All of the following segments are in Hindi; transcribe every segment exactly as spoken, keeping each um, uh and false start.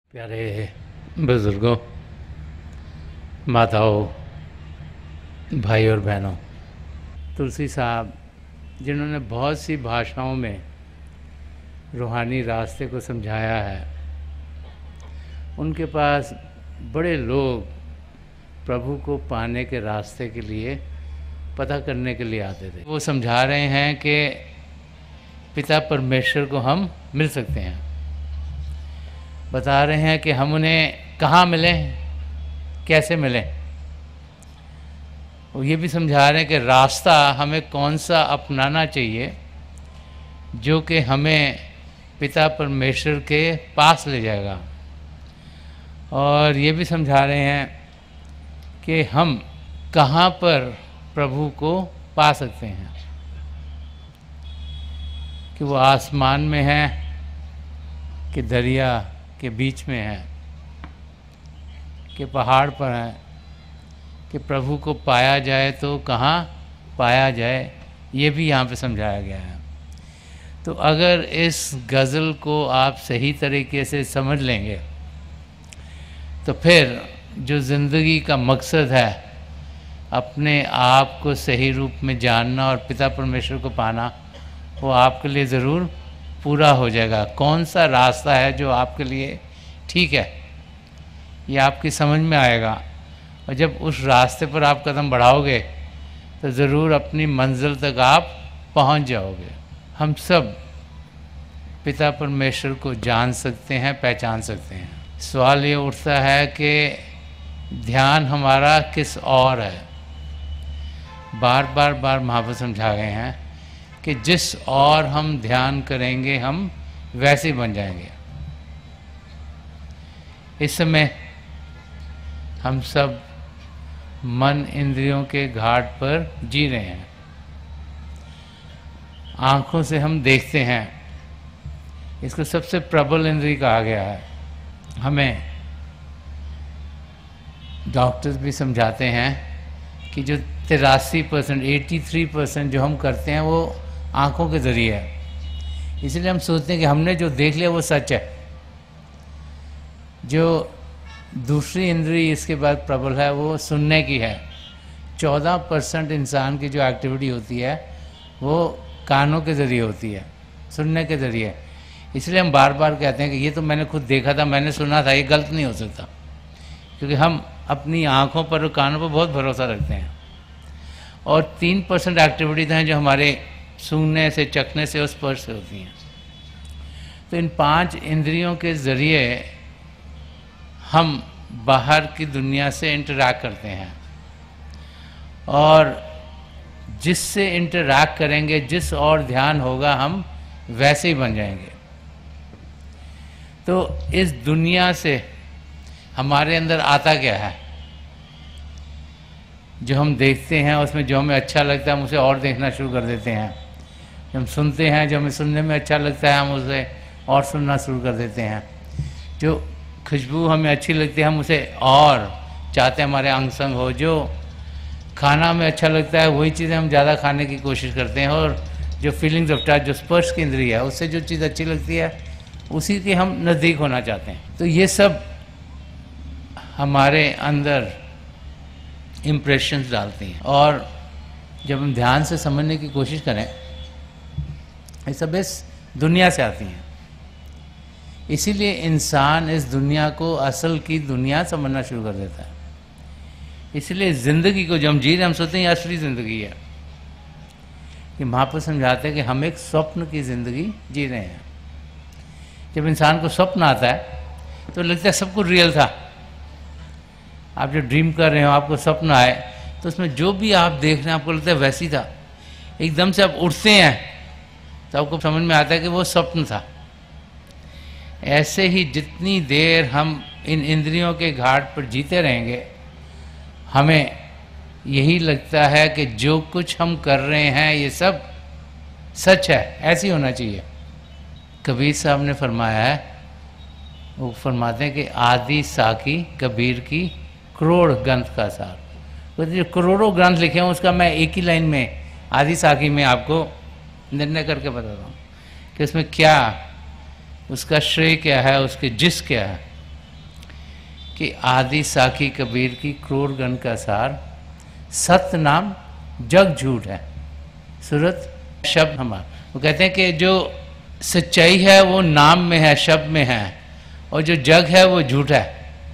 प्यारे बुज़ुर्गों, माताओं, भाई और बहनों, तुलसी साहब जिन्होंने बहुत सी भाषाओं में रूहानी रास्ते को समझाया है, उनके पास बड़े लोग प्रभु को पाने के रास्ते के लिए पता करने के लिए आते थे। वो समझा रहे हैं कि पिता परमेश्वर को हम मिल सकते हैं। बता रहे हैं कि हम उन्हें कहाँ मिलें, कैसे मिलें। वो ये भी समझा रहे हैं कि रास्ता हमें कौन सा अपनाना चाहिए जो कि हमें पिता परमेश्वर के पास ले जाएगा। और ये भी समझा रहे हैं कि हम कहाँ पर प्रभु को पा सकते हैं, कि वो आसमान में है कि दरिया के बीच में है, कि पहाड़ पर है, कि प्रभु को पाया जाए तो कहाँ पाया जाए, ये भी यहाँ पे समझाया गया है। तो अगर इस गज़ल को आप सही तरीके से समझ लेंगे तो फिर जो ज़िंदगी का मकसद है, अपने आप को सही रूप में जानना और पिता परमेश्वर को पाना, वो आपके लिए ज़रूर पूरा हो जाएगा। कौन सा रास्ता है जो आपके लिए ठीक है, ये आपकी समझ में आएगा। और जब उस रास्ते पर आप कदम बढ़ाओगे तो ज़रूर अपनी मंजिल तक आप पहुंच जाओगे। हम सब पिता परमेश्वर को जान सकते हैं, पहचान सकते हैं। सवाल ये उठता है कि ध्यान हमारा किस और है। बार बार बार महापुरुष समझा गए हैं कि जिस और हम ध्यान करेंगे हम वैसे बन जाएंगे। इस समय हम सब मन इंद्रियों के घाट पर जी रहे हैं। आँखों से हम देखते हैं, इसको सबसे प्रबल इंद्रिय कहा गया है। हमें डॉक्टर्स भी समझाते हैं कि जो तिरासी परसेंट एटी थ्री परसेंट जो हम करते हैं वो आँखों के ज़रिए है। इसलिए हम सोचते हैं कि हमने जो देख लिया वो सच है। जो दूसरी इंद्रिय इसके बाद प्रबल है वो सुनने की है। चौदह परसेंट इंसान की जो एक्टिविटी होती है वो कानों के ज़रिए होती है, सुनने के ज़रिए। इसलिए हम बार बार कहते हैं कि ये तो मैंने खुद देखा था, मैंने सुना था, ये गलत नहीं हो सकता, क्योंकि हम अपनी आँखों पर और कानों पर बहुत भरोसा रखते हैं। और तीन परसेंट एक्टिविटीज़ हैं जो हमारे सूंघने से, चखने से और स्पर्श से होती हैं। तो इन पांच इंद्रियों के ज़रिए हम बाहर की दुनिया से इंटरैक्ट करते हैं, और जिससे इंटरैक्ट करेंगे, जिस और ध्यान होगा, हम वैसे ही बन जाएंगे। तो इस दुनिया से हमारे अंदर आता क्या है, जो हम देखते हैं उसमें जो हमें अच्छा लगता है हम उसे और देखना शुरू कर देते हैं। जब हम सुनते हैं, जो हमें सुनने में अच्छा लगता है हम उसे और सुनना शुरू कर देते हैं। जो खुशबू हमें अच्छी लगती है हम उसे और चाहते हैं हमारे अंग संग हो। जो खाना हमें अच्छा लगता है वही चीज़ें हम ज़्यादा खाने की कोशिश करते हैं। और जो फीलिंग्स ऑफ टच, जो स्पर्श की इंद्रिय है, उससे जो चीज़ अच्छी लगती है उसी के हम नज़दीक होना चाहते हैं। तो ये सब हमारे अंदर इम्प्रेशंस डालती हैं। और जब हम ध्यान से समझने की कोशिश करें, ये सब इस दुनिया से आती हैं। इसीलिए इंसान इस दुनिया को असल की दुनिया समझना शुरू कर देता है। इसलिए ज़िंदगी को जो हम जी रहे हैं हम सोचते हैं ये असली ज़िंदगी है। कि महापुरुष समझाते हैं कि हम एक स्वप्न की ज़िंदगी जी रहे हैं। जब इंसान को स्वप्न आता है तो लगता है सब कुछ रियल था। आप जो ड्रीम कर रहे हो, आपको स्वप्न आए तो उसमें जो भी आप देख रहे हैं आपको लगता है वैसे ही था। एकदम से आप उठते हैं तो आपको समझ में आता है कि वो स्वप्न था। ऐसे ही जितनी देर हम इन इंद्रियों के घाट पर जीते रहेंगे, हमें यही लगता है कि जो कुछ हम कर रहे हैं ये सब सच है, ऐसी होना चाहिए। कबीर साहब ने फरमाया है, वो फरमाते हैं कि आदि साकी कबीर की करोड़ ग्रंथ का सार। तो जो करोड़ों ग्रंथ लिखे हैं उसका मैं एक ही लाइन में आदि साकी में आपको निर्णय करके बताता हूँ कि उसमें क्या उसका श्रेय क्या है, उसके जिस क्या है। कि आदि साखी कबीर की क्रूर गण का सार, सत्य नाम जग झूठ है, सूरत शब्द हमारा। वो कहते हैं कि जो सच्चाई है वो नाम में है, शब्द में है, और जो जग है वो झूठ है।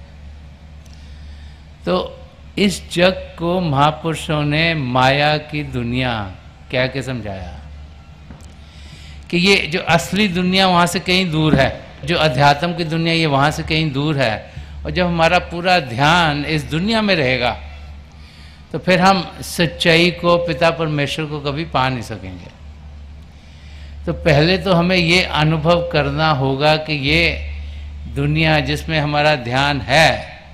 तो इस जग को महापुरुषों ने माया की दुनिया कह के समझाया कि ये जो असली दुनिया वहाँ से कहीं दूर है, जो अध्यात्म की दुनिया ये वहाँ से कहीं दूर है। और जब हमारा पूरा ध्यान इस दुनिया में रहेगा तो फिर हम सच्चाई को, पिता परमेश्वर को कभी पा नहीं सकेंगे। तो पहले तो हमें ये अनुभव करना होगा कि ये दुनिया जिसमें हमारा ध्यान है,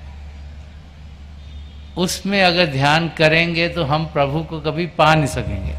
उसमें अगर ध्यान करेंगे तो हम प्रभु को कभी पा नहीं सकेंगे।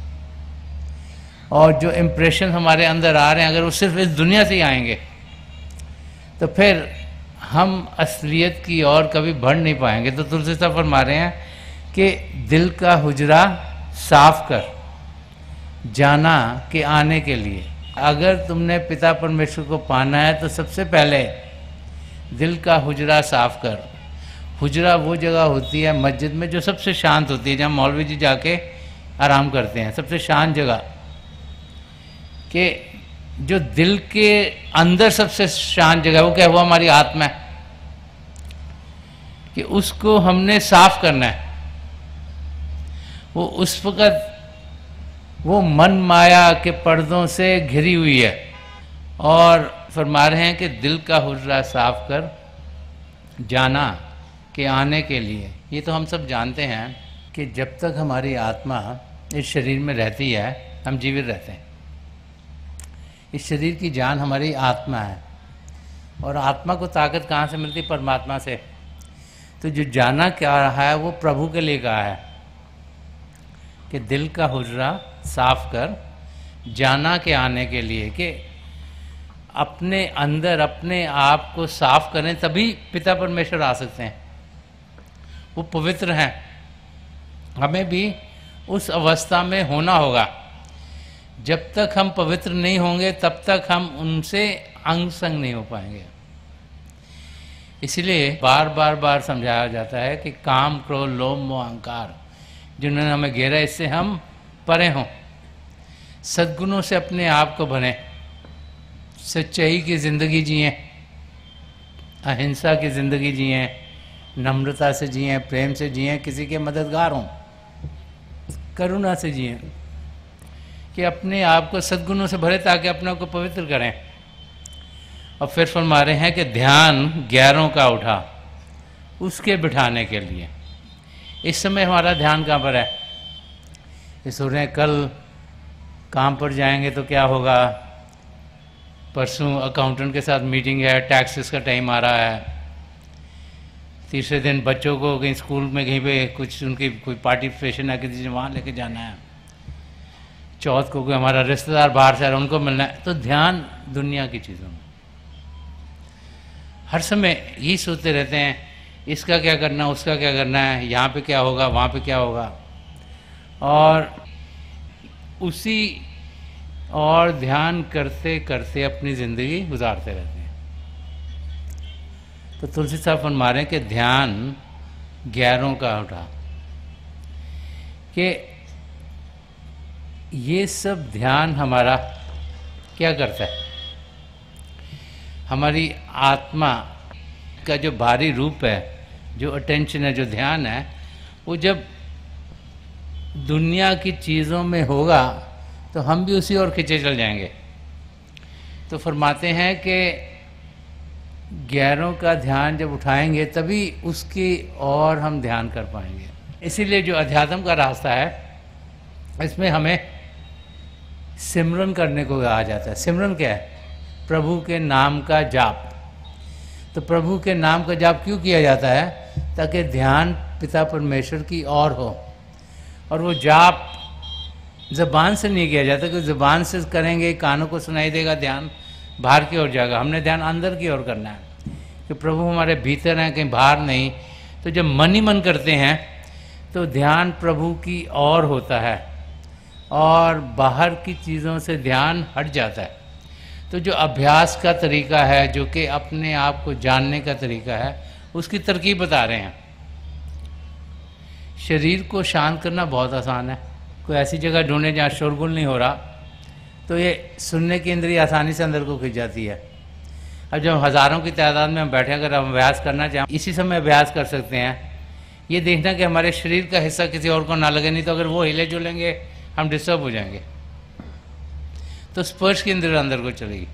और जो इम्प्रेशन हमारे अंदर आ रहे हैं, अगर वो सिर्फ इस दुनिया से ही आएंगे तो फिर हम असलियत की ओर कभी बढ़ नहीं पाएंगे। तो तुलसीदास फरमा रहे हैं कि दिल का हुजरा साफ कर, जाना कि आने के लिए। अगर तुमने पिता परमेश्वर को पाना है तो सबसे पहले दिल का हुजरा साफ कर। हुजरा वो जगह होती है मस्जिद में जो सबसे शांत होती है, जहाँ मौलवी जी जाके आराम करते हैं, सबसे शांत जगह। कि जो दिल के अंदर सबसे शांत जगह, वो क्या हुआ, हमारी आत्मा है, कि उसको हमने साफ करना है। वो उस वक़्त वो मन माया के पर्दों से घिरी हुई है। और फरमा रहे हैं कि दिल का हुजरा साफ कर, जाना कि आने के लिए। ये तो हम सब जानते हैं कि जब तक हमारी आत्मा इस शरीर में रहती है हम जीवित रहते हैं। इस शरीर की जान हमारी आत्मा है, और आत्मा को ताकत कहाँ से मिलती? परमात्मा से। तो जो जाना क्या रहा है वो प्रभु के लिए कहा है कि दिल का हुजरा साफ कर, जाना के आने के लिए। कि अपने अंदर अपने आप को साफ करें तभी पिता परमेश्वर आ सकते हैं। वो पवित्र हैं, हमें भी उस अवस्था में होना होगा। जब तक हम पवित्र नहीं होंगे तब तक हम उनसे अंग संग नहीं हो पाएंगे। इसलिए बार बार बार समझाया जाता है कि काम, क्रोध, लोभ, मोह, अहंकार जिन्होंने हमें घेरा, इससे हम परे हों। सद्गुणों से अपने आप को भरें, सच्चाई की ज़िंदगी जिएं, अहिंसा की ज़िंदगी जिएं, नम्रता से जिएं, प्रेम से जिएं, किसी के मददगार हों, करुणा से जिएं, कि अपने आप को सद्गुणों से भरे ताकि अपने आप को पवित्र करें। और फिर फरमा रहे हैं कि ध्यान ग्यारहों का उठा, उसके बिठाने के लिए। इस समय हमारा ध्यान कहाँ पर है? ये सोच रहे हैं कल काम पर जाएंगे तो क्या होगा, परसों अकाउंटेंट के साथ मीटिंग है, टैक्सेस का टाइम आ रहा है, तीसरे दिन बच्चों को कहीं स्कूल में कहीं पे कुछ उनकी कोई पार्टिसिपेशन है किसी वहाँ लेके जाना है, चौथ को कोई हमारा रिश्तेदार बाहर से आ रहा है उनको मिलना है। तो ध्यान दुनिया की चीज़ों में हर समय यही सोचते रहते हैं, इसका क्या करना, उसका क्या करना है, यहाँ पे क्या होगा, वहाँ पे क्या होगा, और उसी और ध्यान करते करते अपनी ज़िंदगी गुजारते रहते हैं। तो तुलसी साहब फरमा रहे हैं कि ध्यान ग्यारहों का उठा, कि ये सब ध्यान हमारा क्या करता है? हमारी आत्मा का जो बाहरी रूप है, जो अटेंशन है, जो ध्यान है, वो जब दुनिया की चीज़ों में होगा तो हम भी उसी ओर खींचे चल जाएंगे। तो फरमाते हैं कि ग्यारहों का ध्यान जब उठाएंगे तभी उसकी ओर हम ध्यान कर पाएंगे। इसीलिए जो अध्यात्म का रास्ता है इसमें हमें सिमरन करने को कहा जाता है। सिमरन क्या है? प्रभु के नाम का जाप। तो प्रभु के नाम का जाप क्यों किया जाता है? ताकि ध्यान पिता परमेश्वर की ओर हो। और वो जाप ज़बान से नहीं किया जाता, क्योंकि ज़बान से करेंगे कानों को सुनाई देगा, ध्यान बाहर की ओर जाएगा। हमने ध्यान अंदर की ओर करना है कि प्रभु हमारे भीतर हैं, कहीं बाहर नहीं। तो जब मन ही मन करते हैं तो ध्यान प्रभु की ओर होता है और बाहर की चीज़ों से ध्यान हट जाता है। तो जो अभ्यास का तरीका है, जो कि अपने आप को जानने का तरीका है, उसकी तरकीब बता रहे हैं। शरीर को शांत करना बहुत आसान है। कोई ऐसी जगह ढूंढे जहाँ शोरगुल नहीं हो रहा, तो ये सुनने की इंद्रिय आसानी से अंदर को खिंच जाती है। अब जब हज़ारों की तादाद में हम बैठे, अगर हम अभ्यास करना चाहें, इसी समय अभ्यास कर सकते हैं। ये देखना कि हमारे शरीर का हिस्सा किसी और को ना लगे, नहीं तो अगर वो हिले जुलेंगे हम डिस्टर्ब हो जाएंगे। तो स्पर्श की इंद्रिय अंदर को चलेगी।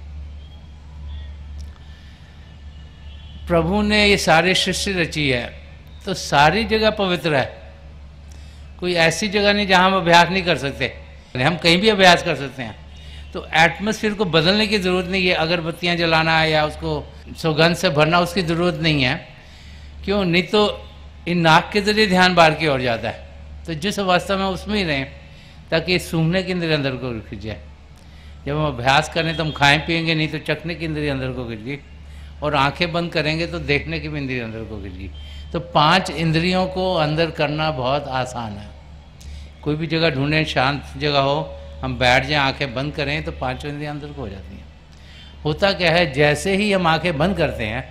प्रभु ने ये सारी सृष्टि रची है, तो सारी जगह पवित्र है। कोई ऐसी जगह नहीं जहां हम अभ्यास नहीं कर सकते, हम कहीं भी अभ्यास कर सकते हैं। तो एटमॉस्फेयर को बदलने की ज़रूरत नहीं है, अगरबत्तियां जलाना है या उसको सुगंध से भरना, उसकी ज़रूरत नहीं है। क्यों? नहीं तो इन नाक के जरिए ध्यान बाहर की ओर जाता है। तो जिस अवस्था में उसमें ही रहें, ताकि सूंघने की इंद्रिय अंदर को खिंच जाए। जब हम अभ्यास करें तो हम खाएं पिएंगे नहीं, तो चखने की इंद्रिय अंदर को खिंच गई, और आंखें बंद करेंगे तो देखने की भी इंद्रिय अंदर को खिंच गई। तो पांच इंद्रियों को अंदर करना बहुत आसान है। कोई भी जगह ढूंढें, शांत जगह हो, हम बैठ जाएं, आंखें बंद करें, तो पांचों इंद्रियां अंदर को हो जाती हैं। होता क्या है, जैसे ही हम आंखें बंद करते हैं,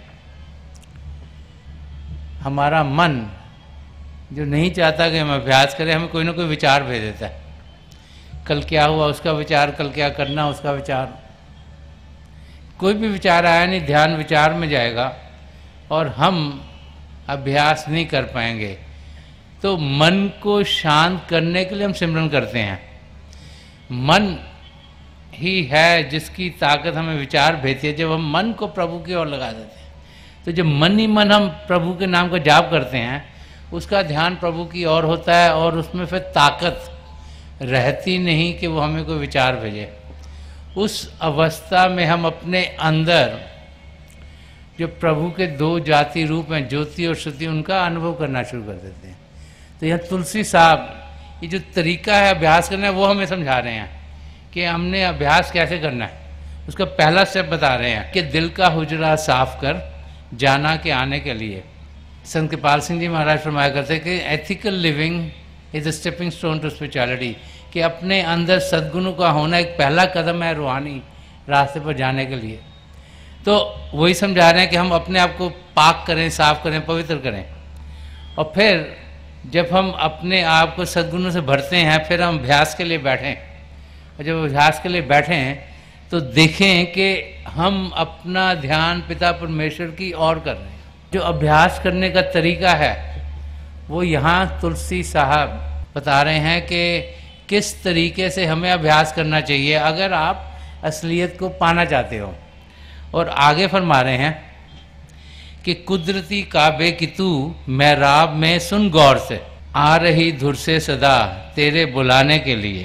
हमारा मन जो नहीं चाहता कि हम अभ्यास करें, हमें कोई ना कोई विचार भेज देता है। कल क्या हुआ उसका विचार, कल क्या करना उसका विचार। कोई भी विचार आया नहीं, ध्यान विचार में जाएगा और हम अभ्यास नहीं कर पाएंगे। तो मन को शांत करने के लिए हम सिमरन करते हैं। मन ही है जिसकी ताकत हमें विचार भेजती है। जब हम मन को प्रभु की ओर लगा देते हैं, तो जब मन ही मन हम प्रभु के नाम का जाप करते हैं, उसका ध्यान प्रभु की ओर होता है, और उसमें फिर ताकत रहती नहीं कि वो हमें कोई विचार भेजे। उस अवस्था में हम अपने अंदर जो प्रभु के दो जाति रूप हैं, ज्योति और श्रुति, उनका अनुभव करना शुरू कर देते हैं। तो यहाँ तुलसी साहब ये जो तरीका है अभ्यास करना है, वो हमें समझा रहे हैं कि हमने अभ्यास कैसे करना है। उसका पहला स्टेप बता रहे हैं कि दिल का हुजरा साफ कर जाना के आने के लिए। संत कृपाल सिंह जी महाराज फरमाया करते कि ethical living is a stepping stone to spirituality, कि अपने अंदर सद्गुणों का होना एक पहला कदम है रूहानी रास्ते पर जाने के लिए। तो वही समझा रहे हैं कि हम अपने आप को पाक करें, साफ करें, पवित्र करें, और फिर जब हम अपने आप को सद्गुणों से भरते हैं, फिर हम अभ्यास के लिए बैठें। और जब अभ्यास के लिए बैठें तो देखें कि हम अपना ध्यान पिता परमेश्वर की ओर कर रहे हैं। जो अभ्यास करने का तरीका है वो यहाँ तुलसी साहब बता रहे हैं कि किस तरीके से हमें अभ्यास करना चाहिए अगर आप असलियत को पाना चाहते हो। और आगे फरमा रहे हैं कि कुदरती काबे की तू महराब में सुन गौर से, आ रही धुर से सदा तेरे बुलाने के लिए।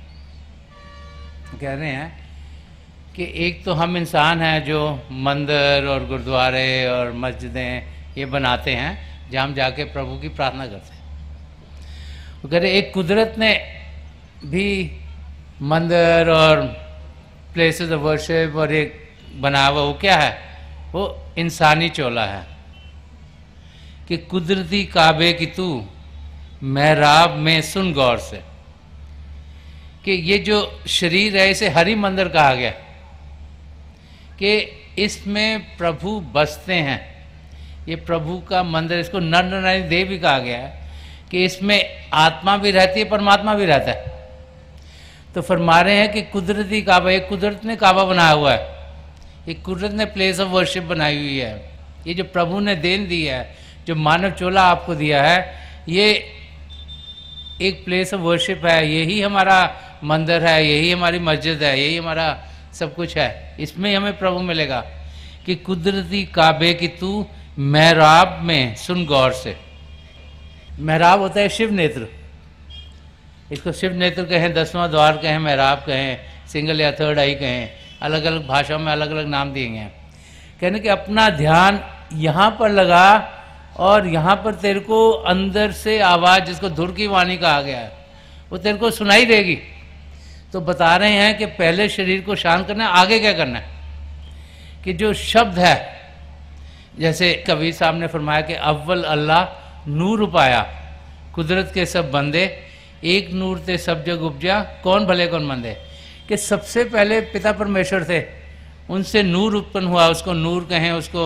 कह रहे हैं कि एक तो हम इंसान हैं जो मंदिर और गुरुद्वारे और मस्जिदें ये बनाते हैं जहाँ हम जाके प्रभु की प्रार्थना करते हैं। वो कह रहे एक कुदरत ने भी मंदिर और प्लेसेस ऑफ वर्शिप और एक बना हुआ, वो क्या है, वो इंसानी चोला है कि कुदरती काबे की तू महराब में सुन गौर से, कि ये जो शरीर है इसे हरि मंदिर कहा गया कि इसमें प्रभु बसते हैं। ये प्रभु का मंदिर, इसको नर नारायणी देव भी कहा गया है कि इसमें आत्मा भी रहती है, परमात्मा भी रहता है। तो फरमा रहे हैं कि कुदरती काबा, एक कुदरत ने काबा बनाया हुआ है, एक कुदरत ने प्लेस ऑफ वर्शिप बनाई हुई है। ये जो प्रभु ने देन दी है, जो मानव चोला आपको दिया है, ये एक प्लेस ऑफ वर्शिप है। यही हमारा मंदिर है, यही हमारी मस्जिद है, यही हमारा सब कुछ है। इसमें हमें प्रभु मिलेगा कि कुदरती काबे की तू महराब में सुन गौर से। महराब होता है शिव नेत्र, इसको शिव नेत्र कहें, दसवां द्वार कहें, महराब कहें, सिंगल या थर्ड आई कहें, अलग अलग भाषाओं में अलग अलग नाम दिए गए हैं। कहने कि अपना ध्यान यहाँ पर लगा और यहाँ पर तेरे को अंदर से आवाज़, जिसको धुर की वाणी कहा गया है, वो तेरे को सुनाई देगी। तो बता रहे हैं कि पहले शरीर को शांत करना है, आगे क्या करना है कि जो शब्द है, जैसे कबीर साहब ने फरमाया कि अव्वल अल्लाह नूर पाया, कुदरत के सब बंदे एक नूर ते सब जग उपजा, कौन भले कौन मंदे, कि सबसे पहले पिता परमेश्वर थे, उनसे नूर उत्पन्न हुआ, उसको नूर कहें, उसको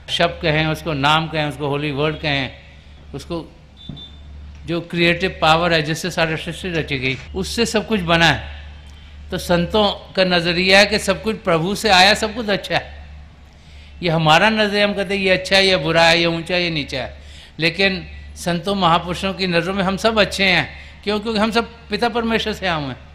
शब्द कहें, उसको नाम कहें, उसको होली वर्ड कहें, उसको जो क्रिएटिव पावर है जिससे सारी सृष्टि रची गई, उससे सब कुछ बना है। तो संतों का नज़रिया है कि सब कुछ प्रभु से आया, सब कुछ अच्छा है। ये हमारा नज़रिया, हम कहते हैं ये अच्छा है, ये बुरा है, ये ऊंचा है, ये नीचा है। लेकिन संतों महापुरुषों की नज़रों में हम सब अच्छे हैं। क्यों? क्योंकि हम सब पिता परमेश्वर से आए हैं।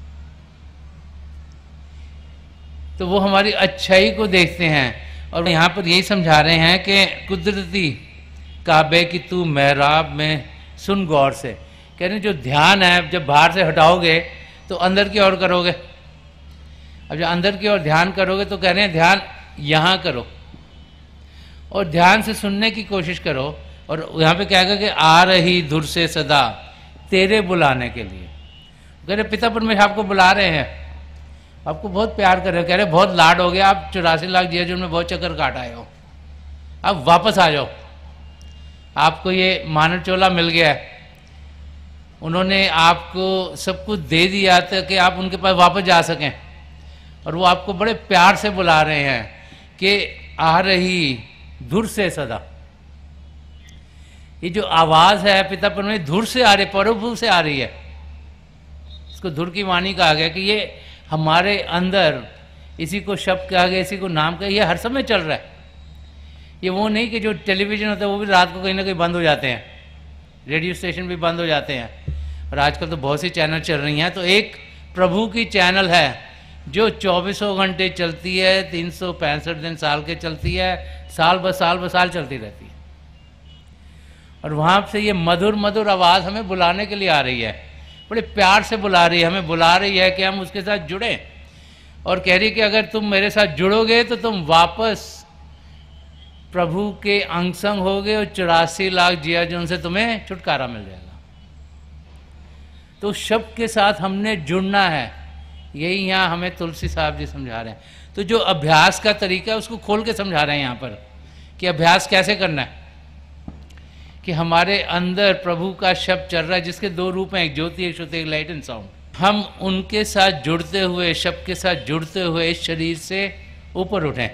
तो वो हमारी अच्छाई को देखते हैं। और यहाँ पर यही समझा रहे हैं कि कुदरती काबे की तू मेहराब में सुन गौर से। कह रहे जो ध्यान है, जब बाहर से हटाओगे तो अंदर की ओर करोगे। अब जब अंदर की ओर ध्यान करोगे तो कह रहे हैं ध्यान यहाँ करो और ध्यान से सुनने की कोशिश करो। और यहाँ पे क्या कहा कि आ रही धुर से सदा तेरे बुलाने के लिए। कह रहे पिता परमेश्वर आपको बुला रहे हैं, आपको बहुत प्यार कर रहे हो। कह रहे बहुत लाड हो गया, आप चौरासी लाख जिया जो में बहुत चक्कर काट आए हो, अब वापस आ जाओ। आपको ये मानव चोला मिल गया है, उन्होंने आपको सब कुछ दे दिया ताकि आप उनके पास वापस जा सकें। और वो आपको बड़े प्यार से बुला रहे हैं कि आ रही धुर से सदा। ये जो आवाज़ है पिता परमेश्वर धुर से आ रही, प्रभु से आ रही है। इसको धुर की वाणी कहा गया कि ये हमारे अंदर, इसी को शब्द कहा गया, इसी को नाम कहा, ये हर समय चल रहा है। ये वो नहीं कि जो टेलीविज़न होता है वो भी रात को कहीं ना कहीं बंद हो जाते हैं, रेडियो स्टेशन भी बंद हो जाते हैं। और आजकल तो बहुत सी चैनल चल रही हैं। तो एक प्रभु की चैनल है जो चौबीसों घंटे चलती है, तीन सौ पैंसठ दिन साल के चलती है, साल ब साल ब साल चलती रहती है। और वहाँ से ये मधुर मधुर आवाज़ हमें बुलाने के लिए आ रही है, बड़े प्यार से बुला रही है, हमें बुला रही है कि हम उसके साथ जुड़ें। और कह रही कि अगर तुम मेरे साथ जुड़ोगे तो तुम वापस प्रभु के अंग संग होगे और चौरासी लाख जिया जो उनसे तुम्हें छुटकारा मिल जाएगा। तो शब्द के साथ हमने जुड़ना है, यही यहाँ हमें तुलसी साहब जी समझा रहे हैं। तो जो अभ्यास का तरीका है उसको खोल के समझा रहे हैं यहाँ पर कि अभ्यास कैसे करना है। कि हमारे अंदर प्रभु का शब्द चल रहा है जिसके दो रूप हैं, एक ज्योति, एक श्रुति, एक लाइट एंड साउंड। हम उनके साथ जुड़ते हुए, शब्द के साथ जुड़ते हुए इस शरीर से ऊपर उठें,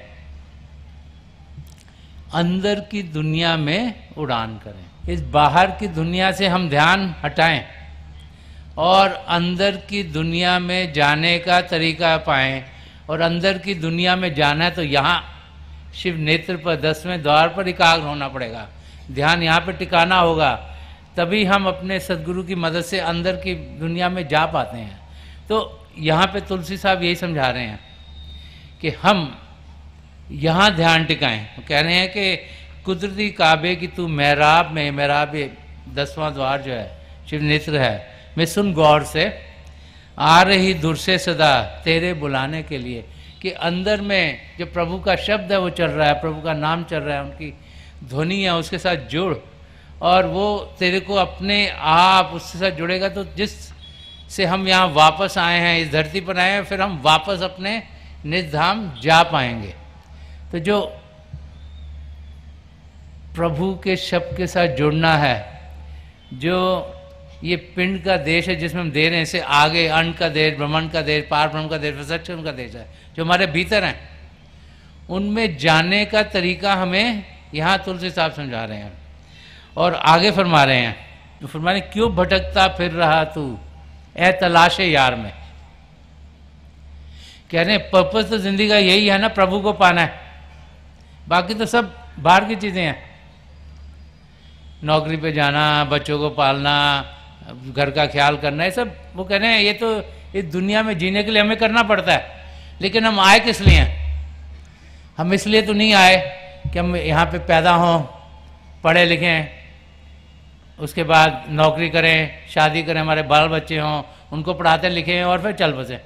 अंदर की दुनिया में उड़ान करें। इस बाहर की दुनिया से हम ध्यान हटाएं और अंदर की दुनिया में जाने का तरीका पाएं। और अंदर की दुनिया में जाना है तो यहाँ शिव नेत्र पर, दसवें द्वार पर एकाग्र होना पड़ेगा, ध्यान यहाँ पर टिकाना होगा, तभी हम अपने सदगुरु की मदद से अंदर की दुनिया में जा पाते हैं। तो यहाँ पे तुलसी साहब यही समझा रहे हैं कि हम यहाँ ध्यान टिकाएं। वो कह रहे हैं कि कुदरती काबे की तू मेहराब में, मेहराब ये दसवां द्वार जो है शिव नेत्र है, मैं सुन गौर से आ रही धुर से सदा तेरे बुलाने के लिए। कि अंदर में जो प्रभु का शब्द है वो चल रहा है, प्रभु का नाम चल रहा है, उनकी ध्वनि है, उसके साथ जुड़ और वो तेरे को अपने आप उसके साथ जुड़ेगा। तो जिस से हम यहाँ वापस आए हैं, इस धरती पर आए हैं, फिर हम वापस अपने निज धाम जा पाएंगे। तो जो प्रभु के शब्द के साथ जुड़ना है, जो ये पिंड का देश है जिसमें हम दे रहे हैं, इसे आगे अंड का देश, ब्रह्मांड का देश, पार ब्रह्म का देश, सच्चिदानंद का देश है जो हमारे भीतर हैं, उनमें जाने का तरीका हमें यहाँ तुलसी साहब समझा रहे हैं। और आगे फरमा रहे हैं, तो फरमा रहे क्यों भटकता फिर रहा तू ए तलाशे यार में। कह रहे हैं पर्पस तो जिंदगी का यही है ना, प्रभु को पाना है, बाकी तो सब बाहर की चीजें हैं। नौकरी पे जाना, बच्चों को पालना, घर का ख्याल करना, ये सब वो कह रहे हैं ये तो इस दुनिया में जीने के लिए हमें करना पड़ता है। लेकिन हम आए किस लिए हैं? हम इसलिए तो नहीं आए कि हम यहाँ पे पैदा हों, पढ़े लिखें, उसके बाद नौकरी करें, शादी करें, हमारे बाल बच्चे हों, उनको पढ़ाते लिखें और फिर चल बसें।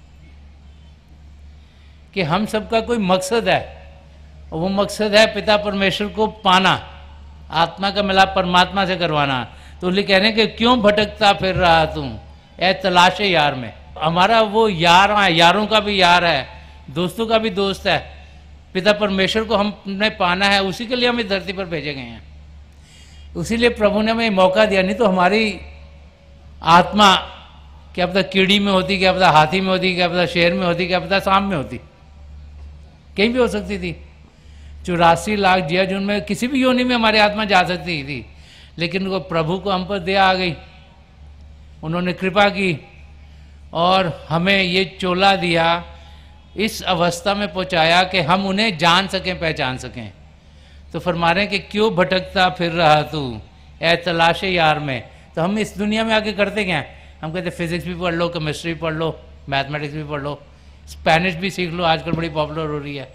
कि हम सबका कोई मकसद है और वो मकसद है पिता परमेश्वर को पाना, आत्मा का मिलाप परमात्मा से करवाना। तो इसलिए कह रहे हैं कि क्यों भटकता फिर रहा तू ए तलाशे यार में। हमारा वो यार है, यारों का भी यार है, दोस्तों का भी दोस्त है, पिता परमेश्वर को हमने पाना है, उसी के लिए हम इस धरती पर भेजे गए हैं। उसीलिए प्रभु ने हमें मौका दिया, नहीं तो हमारी आत्मा क्या पता कीड़ी में होती, क्या पता हाथी में होती, क्या पता शेर में होती, क्या पता सांप में होती, कहीं भी हो सकती थी। चौरासी लाख जिया जून में किसी भी योनि में हमारी आत्मा जा सकती थी, लेकिन वो प्रभु को हम पर दया आ गई, उन्होंने कृपा की और हमें ये चोला दिया, इस अवस्था में पहुंचाया कि हम उन्हें जान सकें, पहचान सकें। तो फरमा रहे हैं कि क्यों भटकता फिर रहा तू ए तलाशे यार में। तो हम इस दुनिया में आके करते क्या हैं? हम कहते फिजिक्स भी पढ़ लो, केमिस्ट्री भी पढ़ लो, मैथमेटिक्स भी पढ़ लो, स्पेनिश भी सीख लो, आजकल बड़ी पॉपुलर हो रही है।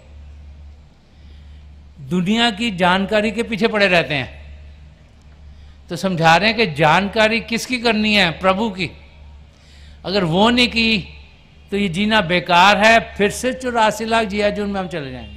दुनिया की जानकारी के पीछे पड़े रहते हैं। तो समझा रहे हैं कि जानकारी किसकी करनी है? प्रभु की। अगर वो नहीं की तो ये जीना बेकार है, फिर से चौरासी लाख जिया जून में हम चले जाएंगे।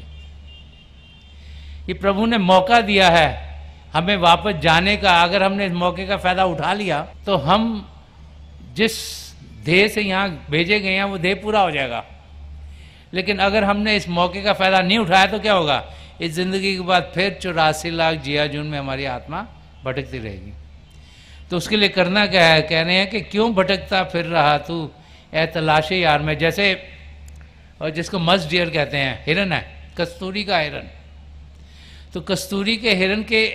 ये प्रभु ने मौका दिया है हमें वापस जाने का। अगर हमने इस मौके का फायदा उठा लिया तो हम जिस देह से यहाँ भेजे गए हैं वो देह पूरा हो जाएगा। लेकिन अगर हमने इस मौके का फायदा नहीं उठाया तो क्या होगा? इस जिंदगी के बाद फिर चौरासी लाख जिया जून में हमारी आत्मा भटकती रहेगी। तो उसके लिए करना क्या है? कह रहे हैं कि क्यों भटकता फिर रहा तू ए तलाशे यार में। जैसे और जिसको मस्ट डियर कहते हैं, हिरन है, कस्तूरी का हिरन। तो कस्तूरी के हिरन के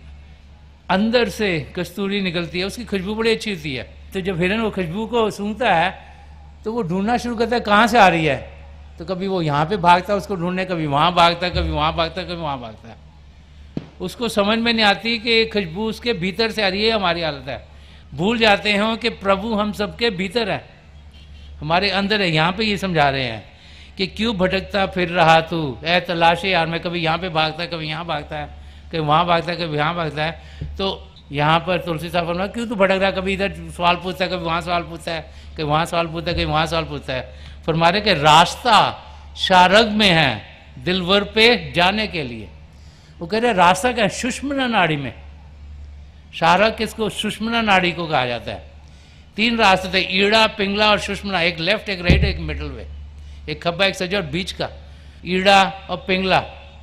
अंदर से कस्तूरी निकलती है, उसकी खुशबू बड़ी अच्छी होती है। तो जब हिरन वो खुशबू को सूंघता है तो वो ढूंढना शुरू करता है कहाँ से आ रही है। तो कभी वो यहाँ पे भागता है उसको ढूंढने, कभी वहाँ भागता है, कभी वहाँ भागता है, कभी वहाँ भागता है। उसको समझ में नहीं आती कि खुशबू उसके भीतर से आ रही है। हमारी हालत है, भूल जाते हैं कि प्रभु हम सबके भीतर है, हमारे अंदर है। यहाँ पे ये समझा रहे हैं कि क्यों भटकता फिर रहा तू ए तलाशे यार में। कभी यहाँ पे भागता है, कभी यहाँ भागता है, कभी वहाँ भागता है, कभी यहाँ भागता है। तो यहाँ पर तुलसी साहब फरमाया क्यों तू भटक रहा है? कभी इधर सवाल पूछता है, कभी वहाँ सवाल पूछता है, कभी वहाँ सवाल पूछता है, कभी वहाँ सवाल पूछता है। फरमा रहे कि रास्ता शारग में है दिलवर पे जाने के लिए। वो कह रहे रास्ता क्या है? सुषुम्ना नाड़ी में। शारग किसको? सुषुम्ना नाड़ी को कहा जाता है। तीन रास्ते थे, ईड़ा, पिंगला और सुषुम्ना। एक लेफ्ट, एक राइट, एक मिडल वे, एक खब्बा, एक सजा और बीच का ईड़ा और पिंगला।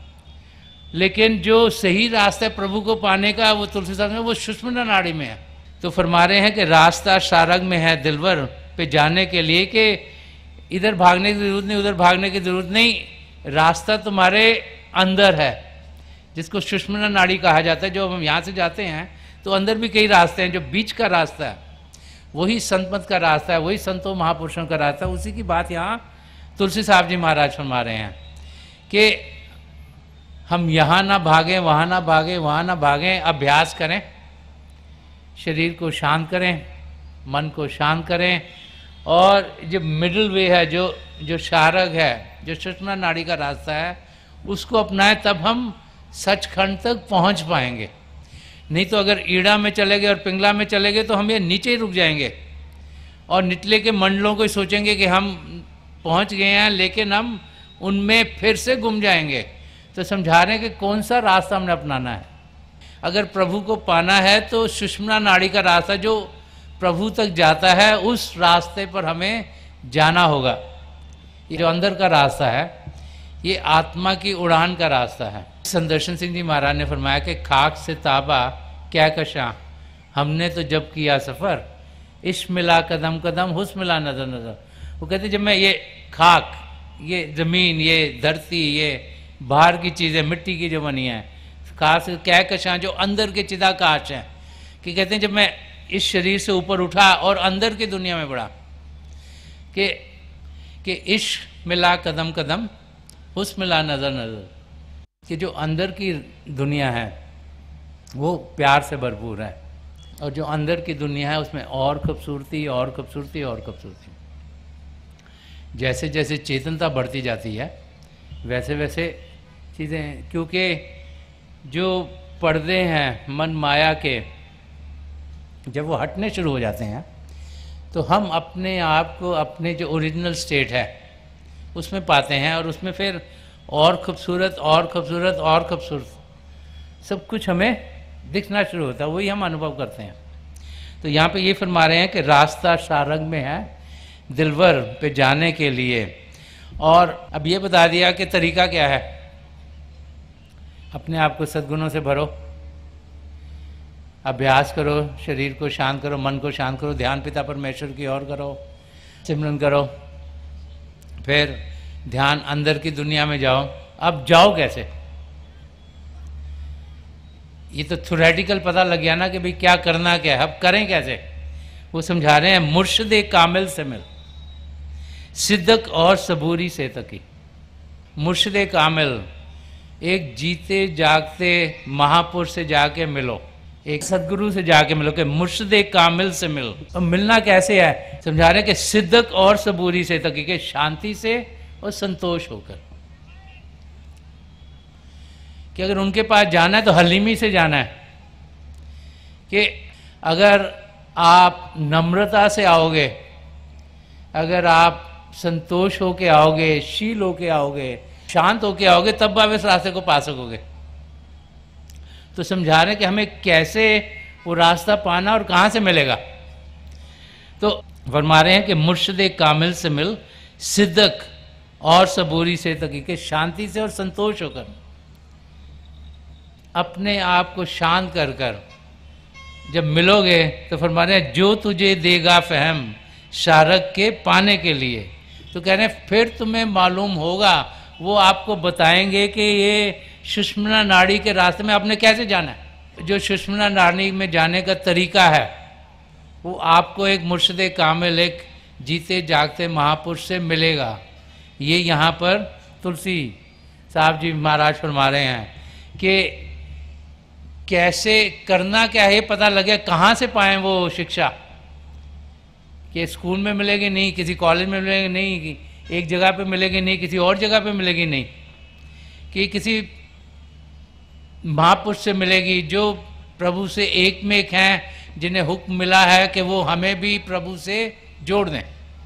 लेकिन जो सही रास्ता है प्रभु को पाने का, वो तुलसी साहब में, वो सुषुम्ना नाड़ी में है। तो फरमा रहे हैं कि रास्ता शारग में है दिलवर पे जाने के लिए, कि इधर भागने की जरूरत नहीं, उधर भागने की जरूरत नहीं, रास्ता तुम्हारे अंदर है, जिसको सुषुम्ना नाड़ी कहा जाता है। जो हम यहाँ से जाते हैं तो अंदर भी कई रास्ते हैं, जो बीच का रास्ता है वही संत मत का रास्ता है, वही संतों महापुरुषों का रास्ता है। उसी की बात यहाँ तुलसी साहब जी महाराज फरमा रहे हैं कि हम यहाँ ना भागें, वहाँ ना भागें, वहाँ ना भागें, अभ्यास करें, शरीर को शांत करें, मन को शांत करें। और जो मिडिल वे है, जो जो शारग है, जो सुषुम्ना नाड़ी का रास्ता है, उसको अपनाएं, तब हम सचखंड तक पहुंच पाएंगे। नहीं तो अगर ईड़ा में चले गए और पिंगला में चले गए तो हम ये नीचे ही रुक जाएंगे और निचले के मंडलों को ही सोचेंगे कि हम पहुंच गए हैं, लेकिन हम उनमें फिर से गुम जाएंगे। तो समझा रहे हैं कि कौन सा रास्ता हमने अपनाना है। अगर प्रभु को पाना है तो सुषुम्ना नाड़ी का रास्ता जो प्रभु तक जाता है, उस रास्ते पर हमें जाना होगा। ये जो अंदर का रास्ता है, ये आत्मा की उड़ान का रास्ता है। संदर्शन सिंह जी महाराज ने फरमाया कि खाक से ताबा क्या कशा, हमने तो जब किया सफ़र, इश्क मिला कदम कदम, हुस्न मिला नजर नजर। वो कहते जब मैं ये खाक, ये ज़मीन, ये धरती, ये बाहर की चीज़ें, मिट्टी की जो बनी है, खाक से क्या कशा, जो अंदर के चिदाकाश हैं, कि कहते हैं जब मैं इस शरीर से ऊपर उठा और अंदर की दुनिया में बढ़ा, कि कि इश्क मिला कदम कदम, हुस्न मिला नजर नजर, कि जो अंदर की दुनिया है वो प्यार से भरपूर है, और जो अंदर की दुनिया है उसमें और खूबसूरती, और खूबसूरती, और खूबसूरती। जैसे जैसे चेतनता बढ़ती जाती है वैसे वैसे चीज़ें, क्योंकि जो पर्दे हैं मन माया के, जब वो हटने शुरू हो जाते हैं तो हम अपने आप को अपने जो ओरिजिनल स्टेट है उसमें पाते हैं, और उसमें फिर और खूबसूरत, और खूबसूरत, और खूबसूरत सब कुछ हमें दिखना शुरू होता है, वही हम अनुभव करते हैं। तो यहाँ पे ये फरमा रहे हैं कि रास्ता शारग में है दिलवर पे जाने के लिए। और अब ये बता दिया कि तरीका क्या है, अपने आप को सद्गुणों से भरो, अभ्यास करो, शरीर को शांत करो, मन को शांत करो, ध्यान पिता परमेश्वर की ओर करो, सिमरन करो, फिर ध्यान अंदर की दुनिया में जाओ। अब जाओ कैसे? ये तो थ्योरेटिकल पता लग गया ना कि भाई क्या करना क्या है, अब करें कैसे। वो समझा रहे हैं, मुर्शिद कामिल से मिल, सिद्दक और सबूरी से तकी। मुर्शिद कामिल, एक जीते जागते महापुरुष से जाके मिलो, एक सदगुरु से जाके मिलो, कि मुर्शिद कामिल से मिल। और मिलना कैसे है, समझा रहे हैं कि सिद्दक और सबूरी से तकी, के शांति से और संतोष होकर। कि अगर उनके पास जाना है तो हलीमी से जाना है। कि अगर आप नम्रता से आओगे, अगर आप संतोष होके आओगे, शील होके आओगे, शांत होके आओगे, तब आप इस रास्ते को पा सकोगे। तो समझा रहे हैं कि हमें कैसे वो रास्ता पाना और कहाँ से मिलेगा। तो फरमा रहे हैं कि मुर्शिद कामिल से मिल, सिद्दक और सबूरी से तकी, के शांति से और संतोष होकर, अपने आप को शांत कर कर जब मिलोगे तो फरमा रहे हैं, जो तुझे देगा फहम शारक के पाने के लिए। तो कह रहे हैं फिर तुम्हें मालूम होगा, वो आपको बताएंगे कि ये सुषुम्ना नाड़ी के रास्ते में आपने कैसे जाना है। जो सुषुम्ना नाड़ी में जाने का तरीका है वो आपको एक मुर्शिद कामिल, एक जीते जागते महापुरुष से मिलेगा। ये यहाँ पर तुलसी साहब जी महाराज फरमा रहे हैं कि कैसे करना क्या है, पता लगे कहाँ से पाएं वो शिक्षा। कि स्कूल में मिलेगी नहीं, किसी कॉलेज में मिलेगी नहीं, एक जगह पे मिलेगी नहीं, किसी और जगह पे मिलेगी नहीं, कि किसी महापुरुष से मिलेगी जो प्रभु से एक में एक हैं, जिन्हें हुक्म मिला है कि वो हमें भी प्रभु से जोड़ दें।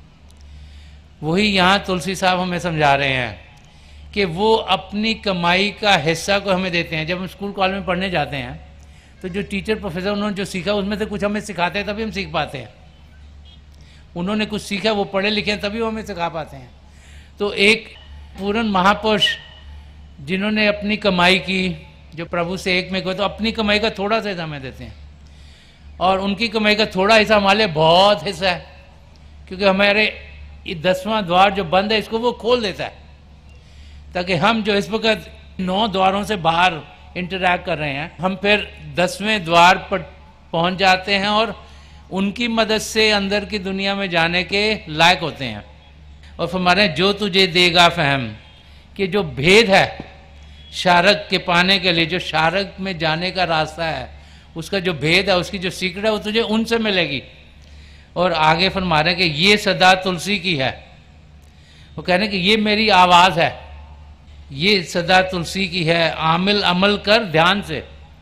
वही यहाँ तुलसी साहब हमें समझा रहे हैं कि वो अपनी कमाई का हिस्सा को हमें देते हैं। जब हम स्कूल कॉलेज में पढ़ने जाते हैं तो जो टीचर प्रोफेसर उन्होंने जो सीखा उसमें से कुछ हमें सिखाते हैं, तभी हम सीख पाते हैं। उन्होंने कुछ सीखा, वो पढ़े लिखे हैं, तभी वो हमें सिखा पाते हैं। तो एक पूर्ण महापुरुष जिन्होंने अपनी कमाई की, जो प्रभु से एक में को, तो अपनी कमाई का थोड़ा सा हिस्सा हमें देते हैं, और उनकी कमाई का थोड़ा हिस्सा हमारे लिए बहुत हिस्सा है, क्योंकि हमारे दसवां द्वार जो बंद है इसको वो खोल देता है, ताकि हम जो इस वक्त नौ द्वारों से बाहर इंटरैक्ट कर रहे हैं, हम फिर दसवें द्वार पर पहुंच जाते हैं और उनकी मदद से अंदर की दुनिया में जाने के लायक होते हैं। और फिर हमारे जो तुझे देगा फहम, कि जो भेद है शारक के पाने के लिए, जो शारक में जाने का रास्ता है, उसका जो भेद है, उसकी जो सीक्रेट है, वो तुझे उनसे मिलेगी। और आगे फरमा रहे हैं कि ये सदा तुलसी की है। वो कह रहे हैं कि ये मेरी आवाज़ है, ये सदा तुलसी की है, आमिल अमल कर ध्यान से।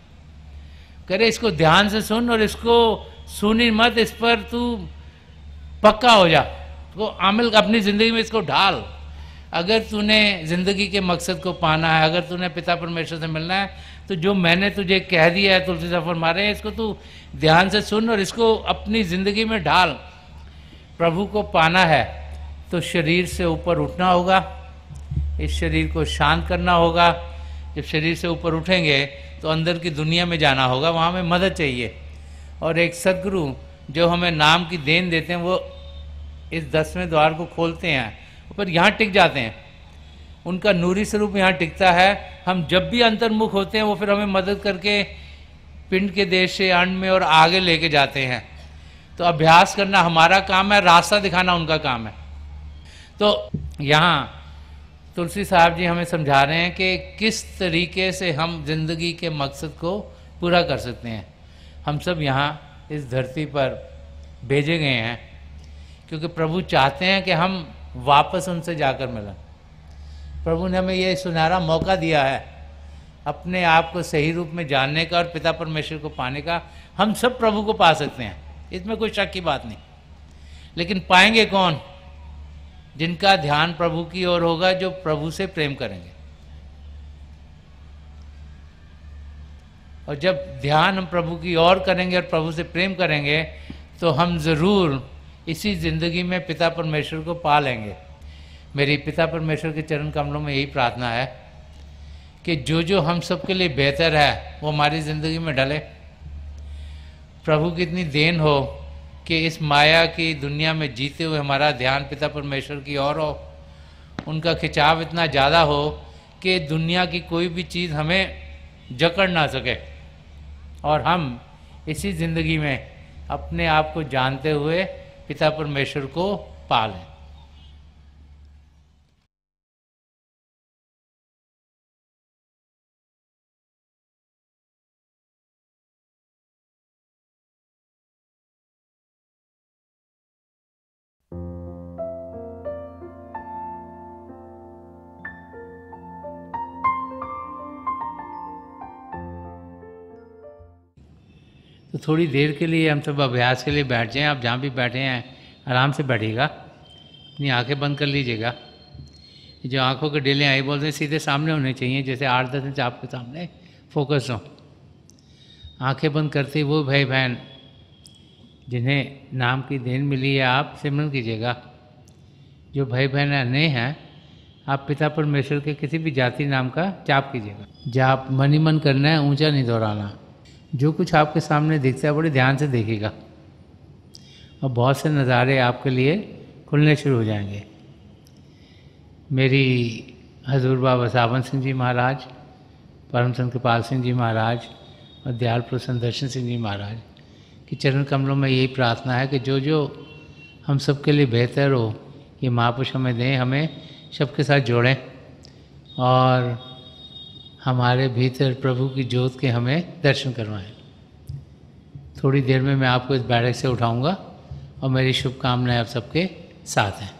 कह रहे इसको ध्यान से सुन और इसको सुनी मत, इस पर तू पक्का हो जा, तो आमिल अपनी ज़िंदगी में इसको ढाल। अगर तूने ज़िंदगी के मकसद को पाना है, अगर तूने पिता परमेश्वर से मिलना है, तो जो मैंने तुझे कह दिया है तुलसी साहब फरमा रहे हैं, इसको तू ध्यान से सुन और इसको अपनी ज़िंदगी में ढाल। प्रभु को पाना है तो शरीर से ऊपर उठना होगा, इस शरीर को शांत करना होगा। जब शरीर से ऊपर उठेंगे तो अंदर की दुनिया में जाना होगा, वहाँ हमें मदद चाहिए। और एक सदगुरु जो हमें नाम की देन देते हैं, वो इस दसवें द्वार को खोलते हैं, पर यहाँ टिक जाते हैं, उनका नूरी स्वरूप यहाँ टिकता है। हम जब भी अंतर्मुख होते हैं वो फिर हमें मदद करके पिंड के देश से अंड में और आगे लेके जाते हैं। तो अभ्यास करना हमारा काम है, रास्ता दिखाना उनका काम है। तो यहाँ तुलसी साहब जी हमें समझा रहे हैं कि किस तरीके से हम जिंदगी के मकसद को पूरा कर सकते हैं। हम सब यहाँ इस धरती पर भेजे गए हैं क्योंकि प्रभु चाहते हैं कि हम वापस उनसे जाकर मिलें। प्रभु ने हमें ये सुनहरा मौका दिया है अपने आप को सही रूप में जानने का और पिता परमेश्वर को पाने का। हम सब प्रभु को पा सकते हैं, इसमें कोई शक की बात नहीं। लेकिन पाएंगे कौन? जिनका ध्यान प्रभु की ओर होगा, जो प्रभु से प्रेम करेंगे। और जब ध्यान हम प्रभु की ओर करेंगे और प्रभु से प्रेम करेंगे तो हम ज़रूर इसी ज़िंदगी में पिता परमेश्वर को पा लेंगे। मेरी पिता परमेश्वर के चरण कमलों में यही प्रार्थना है कि जो जो हम सब के लिए बेहतर है वो हमारी ज़िंदगी में डले। प्रभु की इतनी देन हो कि इस माया की दुनिया में जीते हुए हमारा ध्यान पिता परमेश्वर की ओर हो, उनका खिंचाव इतना ज़्यादा हो कि दुनिया की कोई भी चीज़ हमें जकड़ ना सके। और हम इसी ज़िंदगी में अपने आप को जानते हुए पिता परमेश्वर को पालें। तो थोड़ी देर के लिए हम सब अभ्यास के लिए बैठ जाएं। आप जहाँ भी बैठे हैं आराम से बैठिएगा, अपनी आंखें बंद कर लीजिएगा। जो आंखों के डेले आई बोलते हैं सीधे सामने होने चाहिए, जैसे आठ दस इंच आपके सामने फोकस हो। आंखें बंद करते ही वो भाई बहन जिन्हें नाम की देन मिली है आप सिमरन कीजिएगा। जो भाई बहन अन्य हैं आप पिता परमेश्वर के किसी भी जाति नाम का जाप कीजिएगा। जाप मन ही मन करना है, ऊंचा नहीं दोहराना। जो कुछ आपके सामने दिखता है बड़े ध्यान से देखिएगा और बहुत से नज़ारे आपके लिए खुलने शुरू हो जाएंगे। मेरी हजूर बाबा सावन सिंह जी महाराज, परम संत कृपाल सिंह जी महाराज और दयाल प्रसन्न दर्शन सिंह जी महाराज की चरण कमलों में यही प्रार्थना है कि जो जो हम सबके लिए बेहतर हो ये महापुरुष हमें दें, हमें सबके साथ जोड़ें और हमारे भीतर प्रभु की ज्योत के हमें दर्शन करवाएं। थोड़ी देर में मैं आपको इस बैठक से उठाऊंगा और मेरी शुभकामनाएं आप सबके साथ हैं।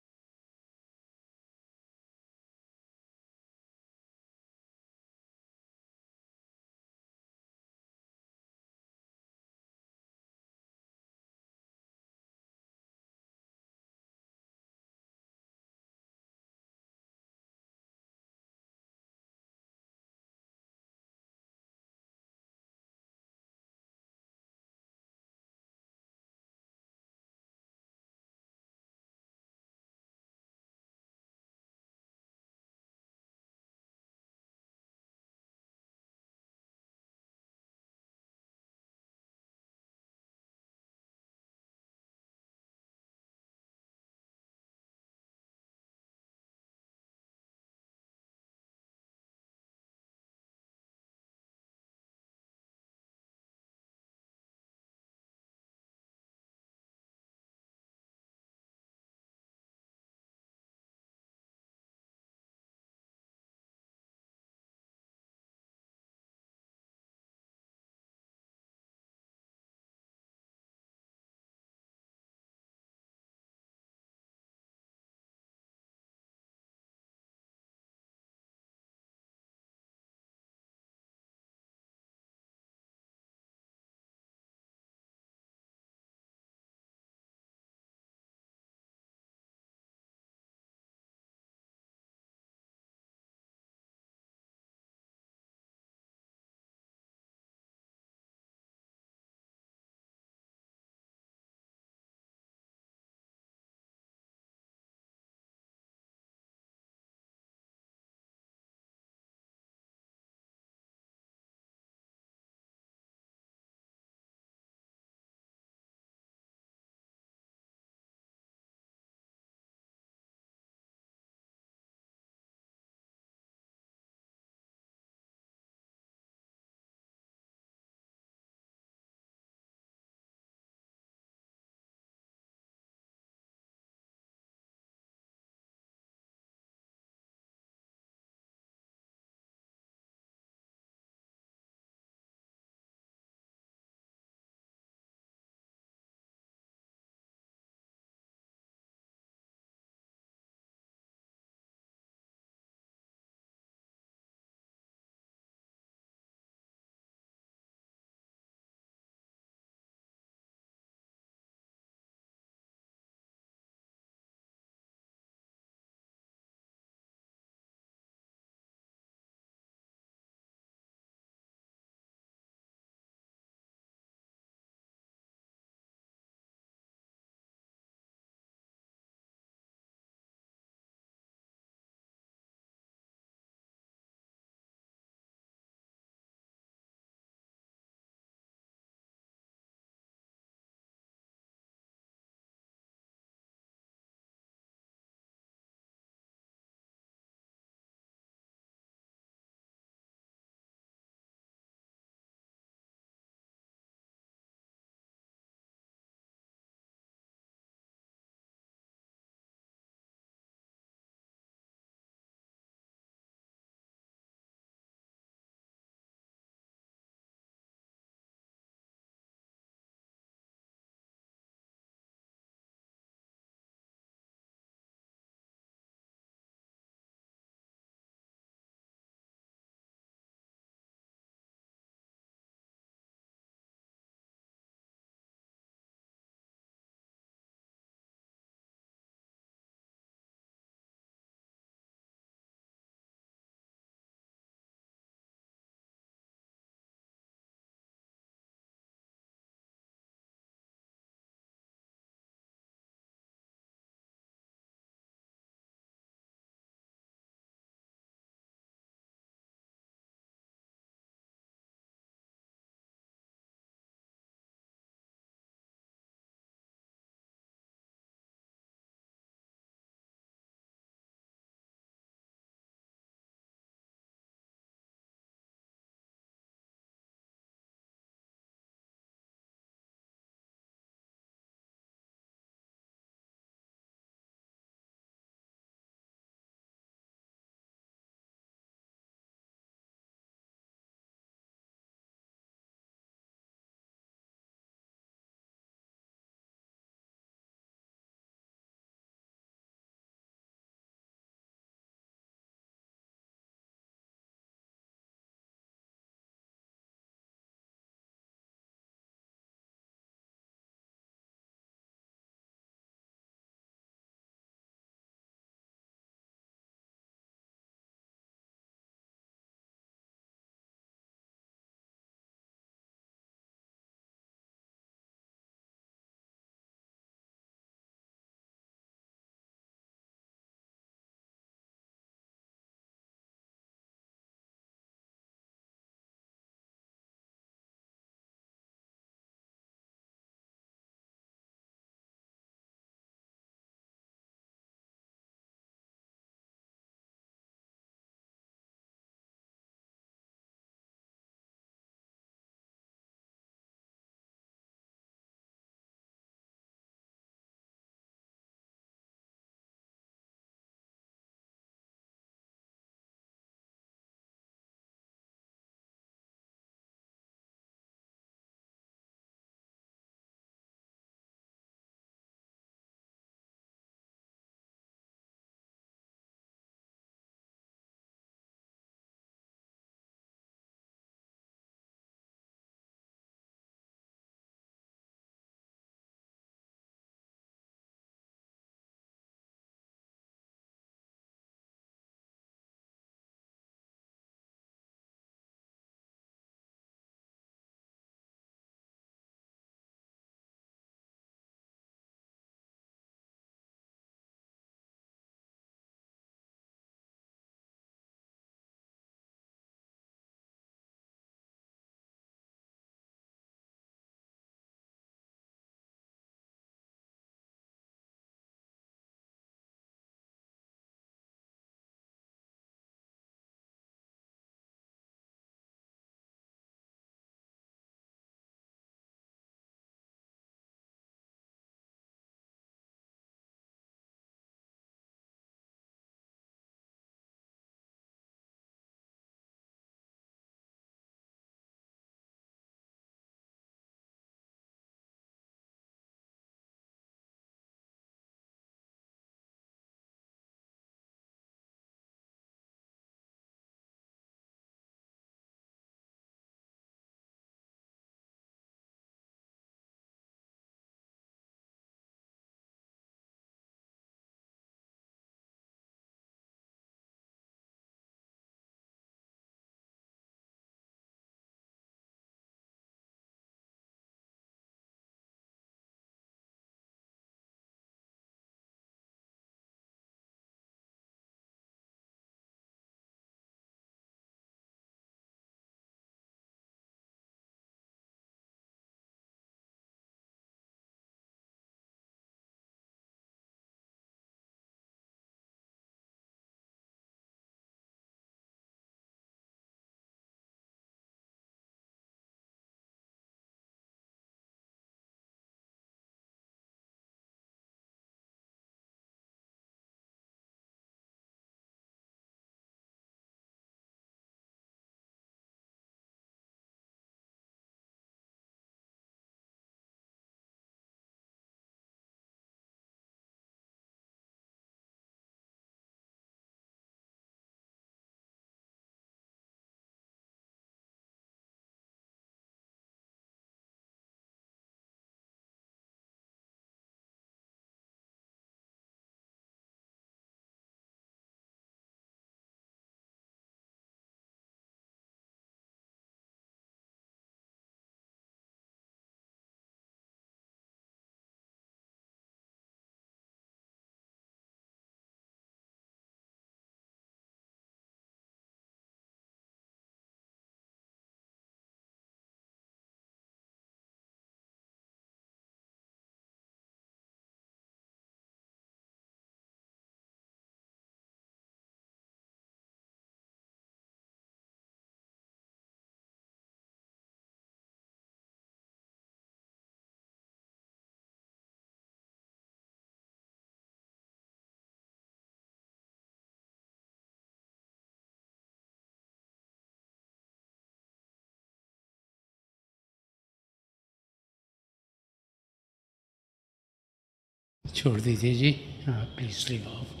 छोड़ दीजिए जी, हाँ प्लीज़ लीव ऑफ।